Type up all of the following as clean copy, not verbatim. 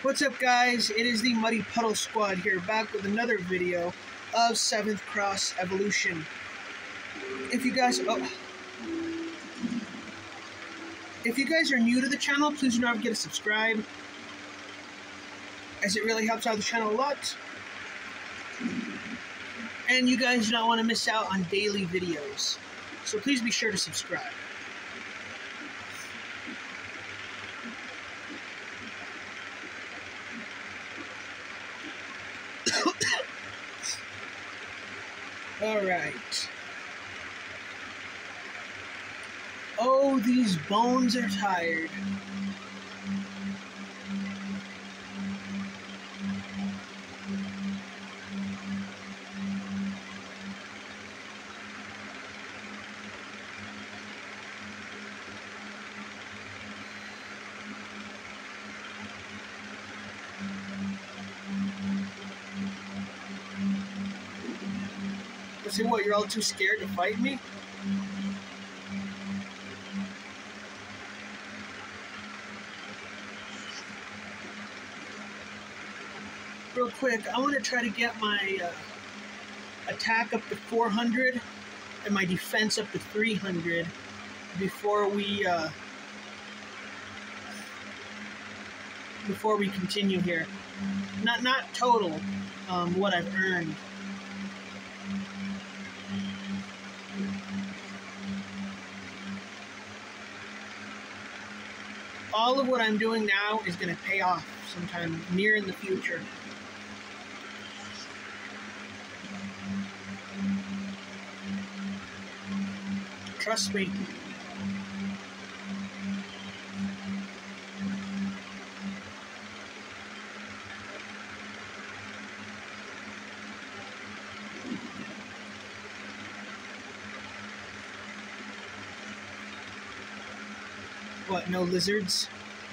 What's up, guys? It is the Muddy Puddle Squad here, back with another video of 7th Cross Evolution. If you guys are new to the channel, please do not forget to subscribe, as it really helps out the channel a lot. And you guys do not want to miss out on daily videos, so please be sure to subscribe. Alright. Oh, these bones are tired. Say what, you're all too scared to fight me? Real quick, I want to try to get my attack up to 400 and my defense up to 300 before we continue here. Not total, what I've earned. All of what I'm doing now is going to pay off sometime near in the future. Trust me. What, no lizards?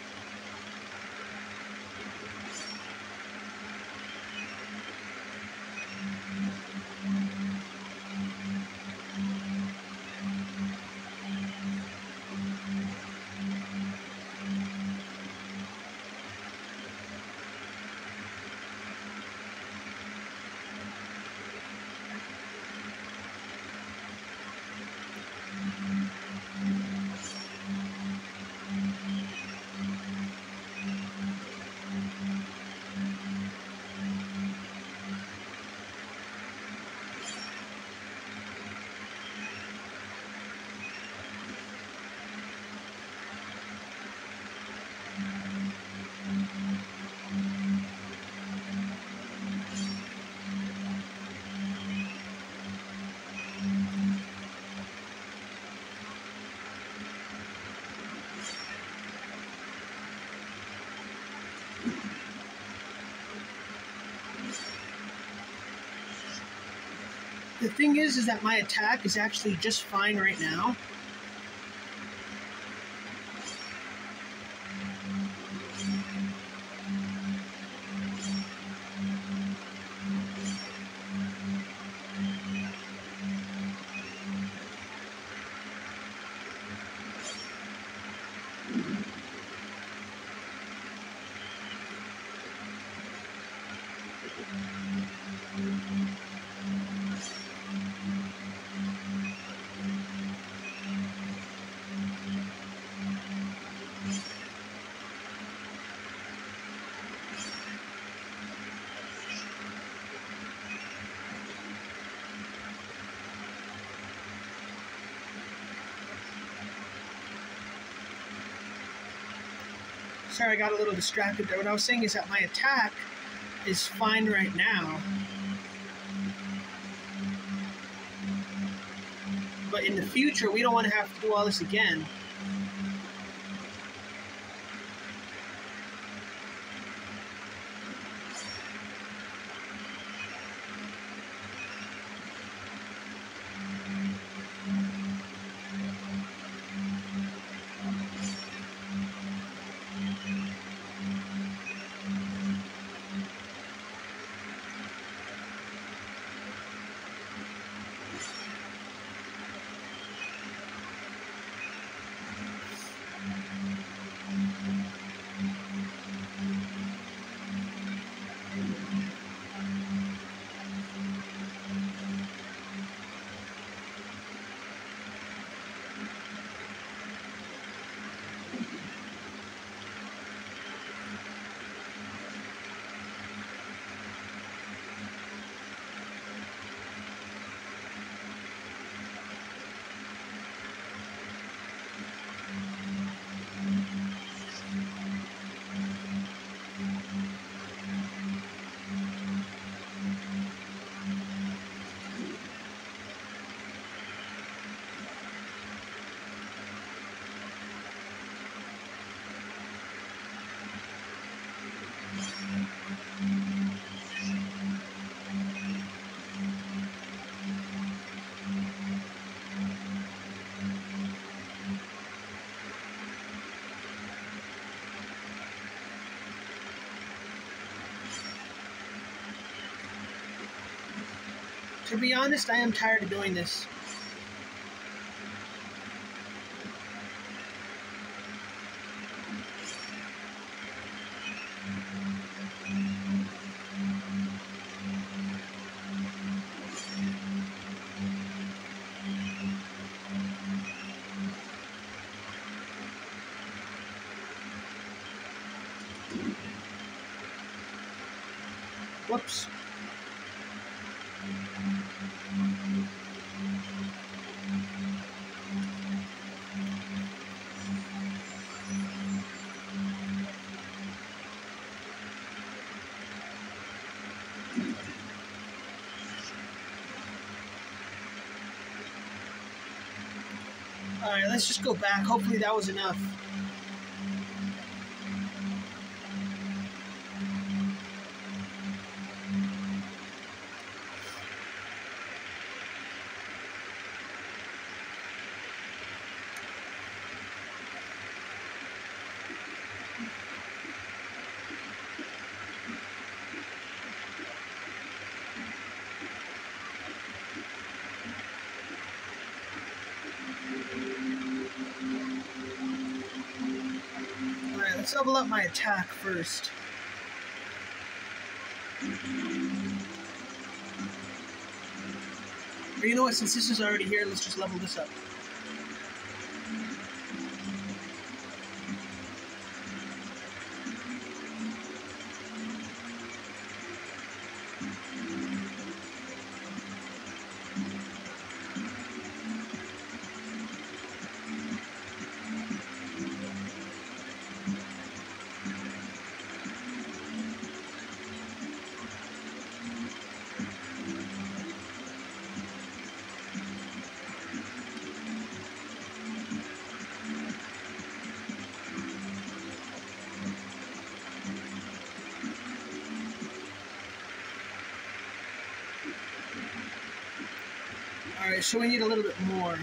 The thing is that my attack is actually just fine right now. Sorry, I got a little distracted there. What I was saying is that my attack is fine right now. But in the future, we don't want to have to do all this again. To be honest, I am tired of doing this. Whoops. Alright, let's just go back. Hopefully that was enough. Alright, let's level up my attack first. Or you know what, since this is already here, let's just level this up. Alright, so we need a little bit more.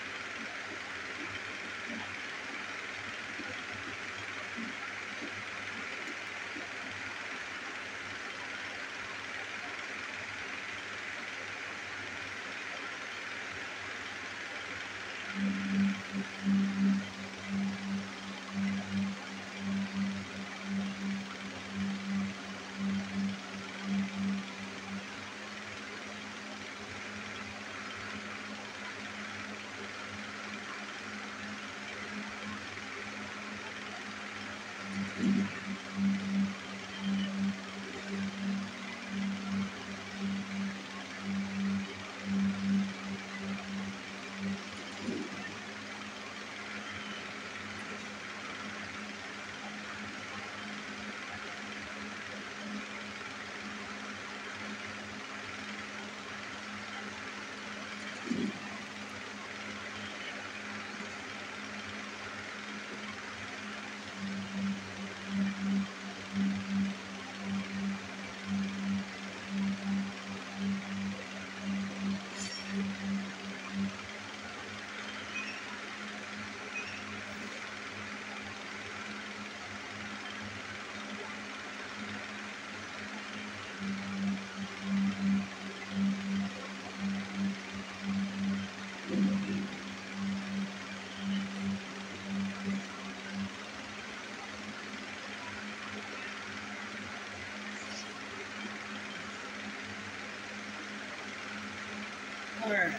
Alright.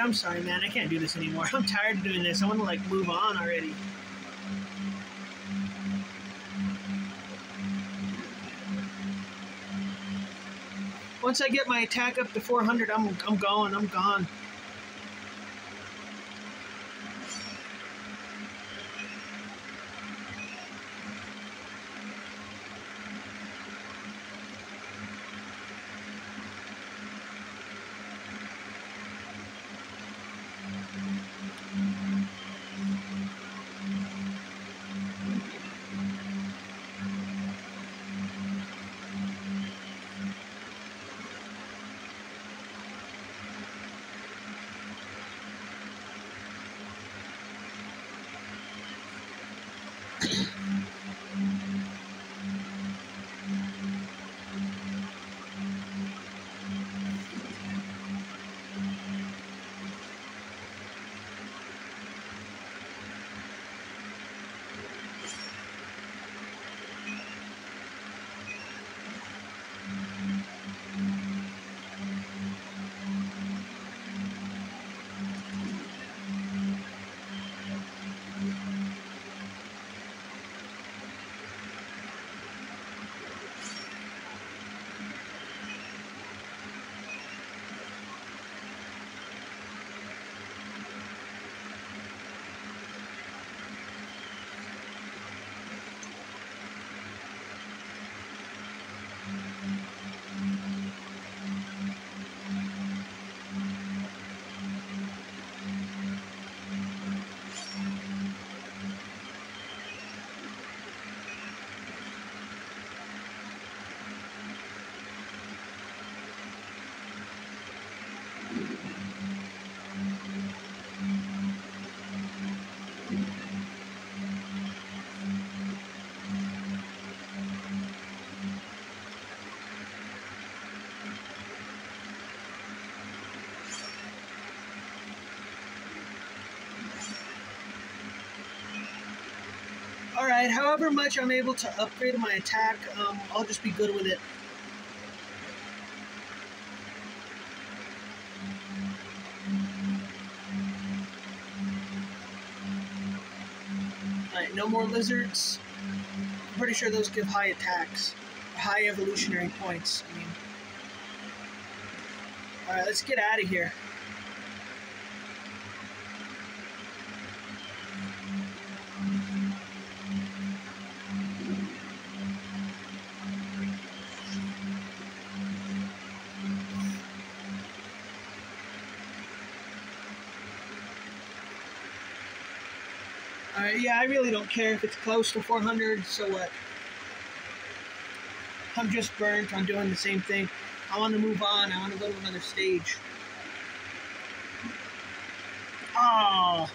I'm sorry, man. I can't do this anymore. I'm tired of doing this. I want to, like, move on already. Once I get my attack up to 400, I'm going. I'm gone. Alright, however much I'm able to upgrade my attack, I'll just be good with it. Alright, no more lizards. I'm pretty sure those give high attacks. High evolutionary points, I mean. Alright, let's get out of here. Yeah, I really don't care if it's close to 400, so what? I'm just burnt on doing the same thing. I want to move on. I want to go to another stage. Oh.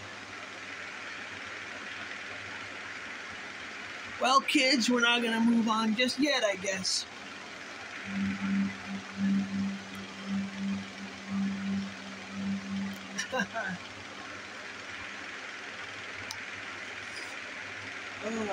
Well, kids, we're not going to move on just yet, I guess. Oh.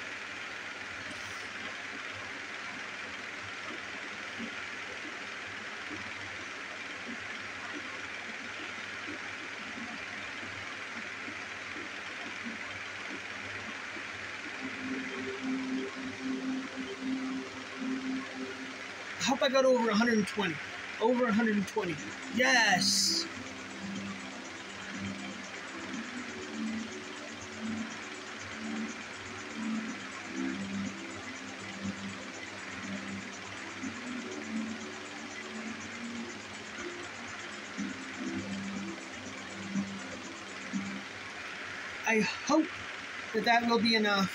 I hope I got over 120. Over 120. Yes! I hope that that will be enough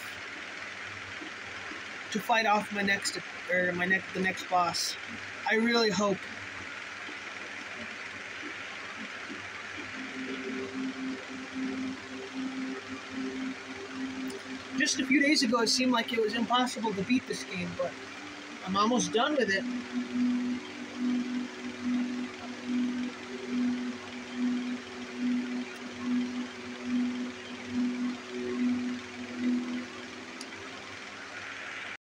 to fight off my next, the next boss. I really hope. Just a few days ago, it seemed like it was impossible to beat this game, but I'm almost done with it.